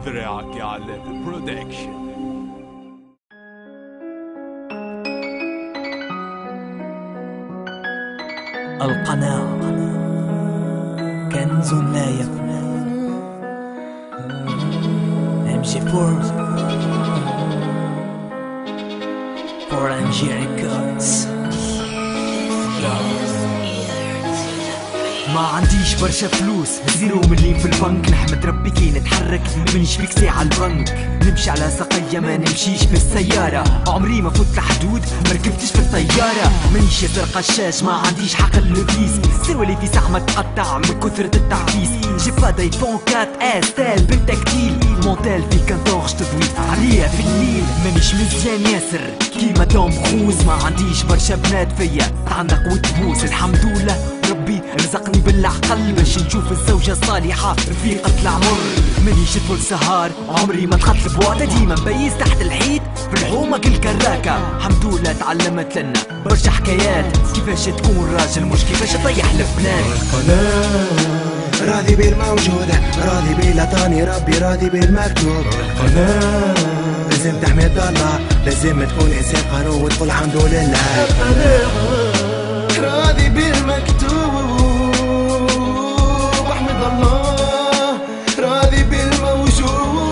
دراعك يعلم برودكشن. القناعة كنز لا يفنى. MG4 for MG Records. ما عنديش برشا فلوس، 0 مليم في البنك. نحمد ربي كي نتحرك منيش فيك ساعة البنك. نمشي على سقية ما نمشيش بالسيارة. عمري ما فوت الحدود ما ركبتش في الطيارة. منيش ياسر قشاش ما عنديش حق لبيس. سروالي في ساعة ما تقطع من كثرة التعفيس. جي با دايفون 4 ستايل بالتكتيل. مونتال في كانتورج تضويت عليها في الليل. مانيش مزيان ياسر كيما توم كروز. ما عنديش برشا بنات فيا تعندق وتبوس. الحمد لله ربي رزقني بالعقل باش نشوف الزوجة الصالحة رفيقة العمر. مانيش طفل سهار عمري ما دخلت البواطة. ديما مبيز تحت الحيط في الحومة كل كراكة. الحمد لله تعلمت لنا برشا حكايات كيفاش تكون راجل مش كيفاش تطيح البنات. راضي بالموجودة راضي باللي عطاني ربي راضي بالمكتوب. لازم تحمد الله لازم تكون انسان قانون وتقول الحمد لله. راضي بالمكتوب احمد الله راضي بالموجود.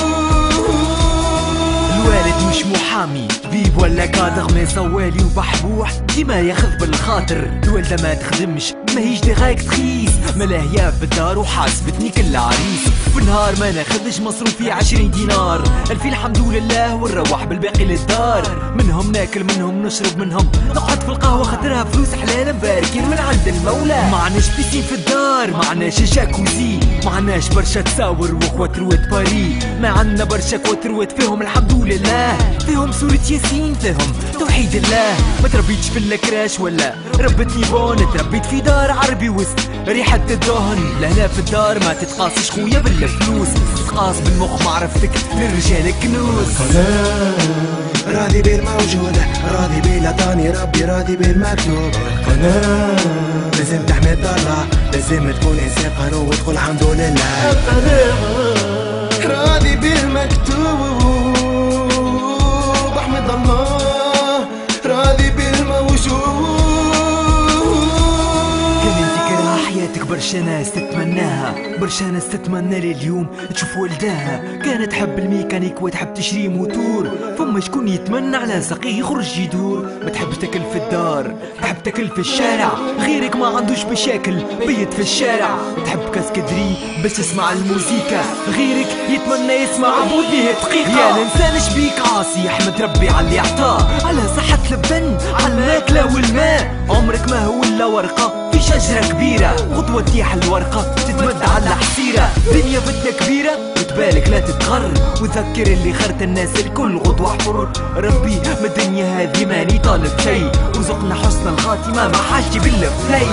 الوالد مش محامي بيب ولا كادر ما صوالي وبحبوح ديما ياخذ بالخاطر. الوالدة ما تخدمش ماهيش دغايك تخيس. ملاهيا في الدار وحاسبتني كل عريس. في النهار ما ناخذش مصروفي 20 دينار. الفي الحمد لله ونروح بالباقي للدار. منهم ناكل منهم نشرب منهم نقعد في القهوة خاطرها فلوس حلال مباركين من عند المولى. معناش بيسين في الدار معناش جاكوزي. معناش برشا تساور وخوات روات باري. ما عندنا برشا كوات روات فيهم الحمد لله. فيهم سورة ياسين فيهم توحيد الله. ما تربيتش في الكراش ولا ربتني بون. تربيت في دار عربي وسط ريحة الدهن. لهنا في الدار ما تتقاسش خويا بالفلوس. تتقاس بالمخ معرفتك للرجال كنوز. راضي بالموجودة راضي باللي عطاني ربي راضي بالمكتوب. لازم تحمد الله لازم تكون انسان قانون وتقول الحمد لله. راضي بالمكتوب احمد الله راضي بالموجود. حياتك برشا ناس تتمناها برشا ناس تتمنى لي اليوم تشوف ولداها. كانت تحب الميكانيك وتحب تشري موتور. فما شكون يتمنى على ساقيه يخرج يدور. ما تحب تاكل في الدار تحب تاكل في الشارع. غيرك ما عندوش مشاكل بيت في الشارع. تحب كاسكدري بس تسمع الموسيقى. غيرك يتمنى يسمع بودنيه دقيقة. يا الانسان شبيك عاصي احمد ربي على اللي عطاه. على صحة البن على الماكلة والماء. عمرك ما هو الا ورقة في شجرة كبيرة. غدوة تيح الورقة تتمد على حسيرة. دنيا فتنة كبيرة وتبالك لا تتغر. وذكر اللي خرت الناس الكل غدوة حر. ربي ما الدنيا هذه ماني طالب شي. وزقنا حسن الخاتمة مع حاجتي بالفلي.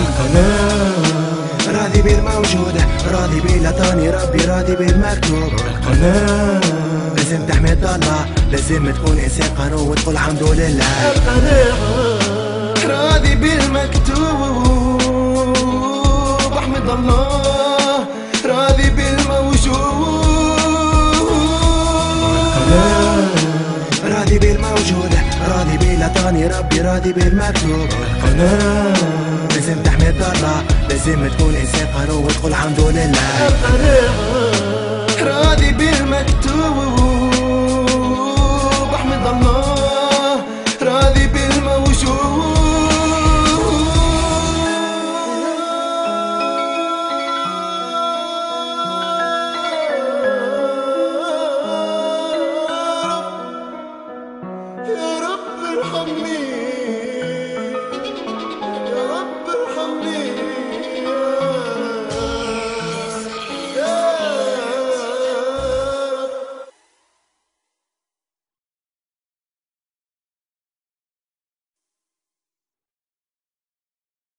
راضي بالموجودة راضي باللي عطاني ربي راضي بالمكتوب. لازم تحمد الله لازم تكون انسان قانون وتقول الحمد لله. راضي بالمكتوب احمد الله راضي بالموجود. راضي بالموجودة راضي باللي عطاني ربي راضي بالمكتوب. لازم تحمد الله لازم تكون انسان قانون وتقول الحمد لله. راضي بالمكتوب